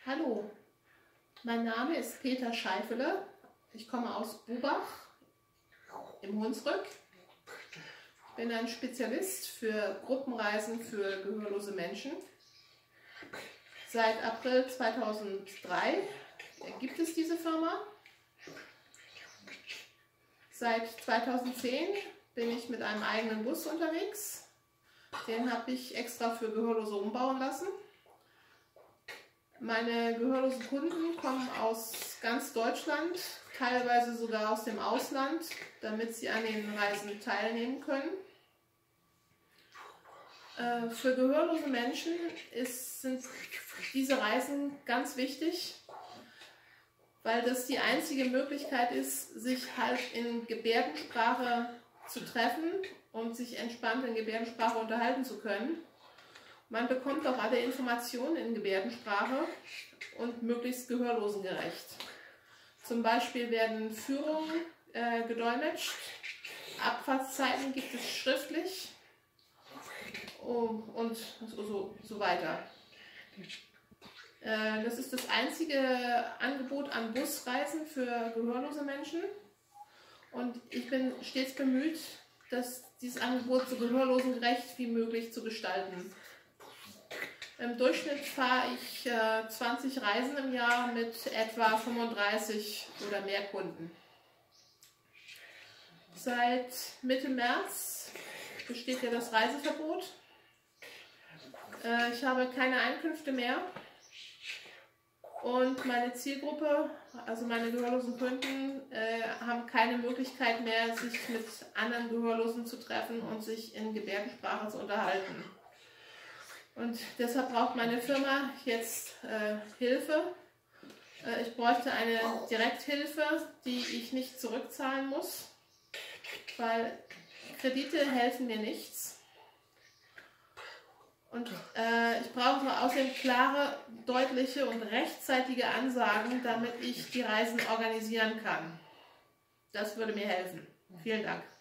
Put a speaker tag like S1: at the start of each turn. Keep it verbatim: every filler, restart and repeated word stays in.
S1: Hallo, mein Name ist Peter Scheifele. Ich komme aus Bubach im Hunsrück. Ich bin ein Spezialist für Gruppenreisen für gehörlose Menschen. Seit April zweitausenddrei gibt es diese Firma. Seit zweitausendzehn bin ich mit einem eigenen Bus unterwegs. Den habe ich extra für Gehörlose umbauen lassen. Meine gehörlosen Kunden kommen aus ganz Deutschland, teilweise sogar aus dem Ausland, damit sie an den Reisen teilnehmen können. Äh, für gehörlose Menschen ist, sind diese Reisen ganz wichtig, weil das die einzige Möglichkeit ist, sich halt in Gebärdensprache zu treffen und sich entspannt in Gebärdensprache unterhalten zu können. Man bekommt auch alle Informationen in Gebärdensprache und möglichst gehörlosengerecht. Zum Beispiel werden Führungen äh, gedolmetscht, Abfahrtszeiten gibt es schriftlich oh, und so, so weiter. Äh, das ist das einzige Angebot an Busreisen für gehörlose Menschen und ich bin stets bemüht, dass dieses Angebot so gehörlosengerecht wie möglich zu gestalten. Im Durchschnitt fahre ich äh, zwanzig Reisen im Jahr mit etwa fünfunddreißig oder mehr Kunden. Seit Mitte März besteht ja das Reiseverbot. Äh, ich habe keine Einkünfte mehr und meine Zielgruppe, also meine gehörlosen Kunden, äh, haben keine Möglichkeit mehr, sich mit anderen Gehörlosen zu treffen und sich in Gebärdensprache zu unterhalten. Und deshalb braucht meine Firma jetzt äh, Hilfe. Äh, ich bräuchte eine Direkthilfe, die ich nicht zurückzahlen muss, weil Kredite helfen mir nichts. Und äh, ich brauche außerdem klare, deutliche und rechtzeitige Ansagen, damit ich die Reisen organisieren kann. Das würde mir helfen. Vielen Dank.